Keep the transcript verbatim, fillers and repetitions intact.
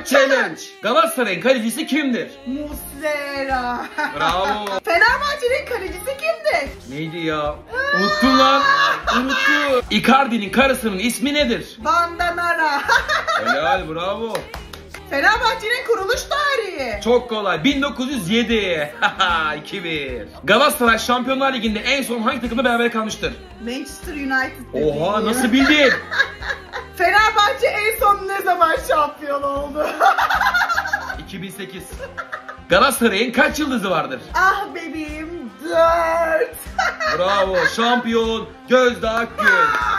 Time Challenge. Galatasaray'ın kalecisi kimdir? Muslera. Bravo. Fenerbahçe'nin kalecisi kimdir? Neydi ya? Unuttun lan. Unuttu. Icardi'nin karısının ismi nedir? Bandanara. Helal, bravo. Fenerbahçe'nin kuruluş tarihi. Çok kolay. bin dokuz yüz yedi. iki bir. Galatasaray Şampiyonlar Ligi'nde en son hangi takımla beraber kalmıştır? Manchester United. Oha, dediğim. nasıl bildin? Fenerbahçe en son ne zaman şampiyon oldu? iki bin sekiz. Galatasaray'ın kaç yıldızı vardır? Ah bebeğim, dört. Bravo. Şampiyon Gözde Akgün.